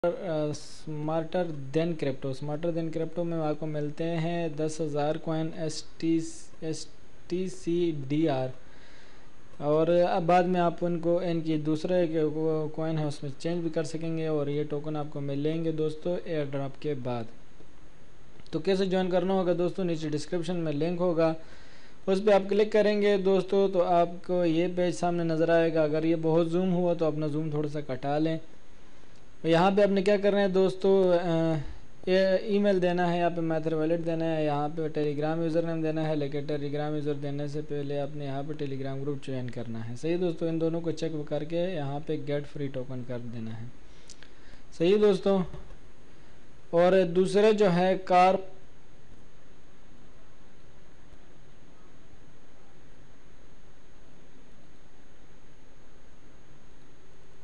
Smarter than crypto में आपको मिलते हैं 10,000 कॉइन STCDR। और अब बाद में आप उनको इनकी दूसरे कॉइन है उसमें चेंज भी कर सकेंगे और ये टोकन आपको मिलेंगे दोस्तों एयर ड्रॉप के बाद। तो कैसे ज्वाइन करना होगा दोस्तों, नीचे डिस्क्रिप्शन में लिंक होगा, उस पर आप क्लिक करेंगे दोस्तों तो आपको ये पेज सामने नज़र आएगा। अगर ये बहुत जूम हुआ तो अपना जूम थोड़ा सा घटा लें। यहाँ पे आपने क्या करना है दोस्तों, ईमेल देना है, यहाँ पे मैथर वॉलेट देना है, यहाँ पे टेलीग्राम यूज़र नेम देना है। लेकिन टेलीग्राम यूज़र देने से पहले आपने यहाँ पे टेलीग्राम ग्रुप ज्वाइन करना है। सही दोस्तों, इन दोनों को चेक करके यहाँ पे गेट फ्री टोकन कर देना है। सही दोस्तों। और दूसरे जो है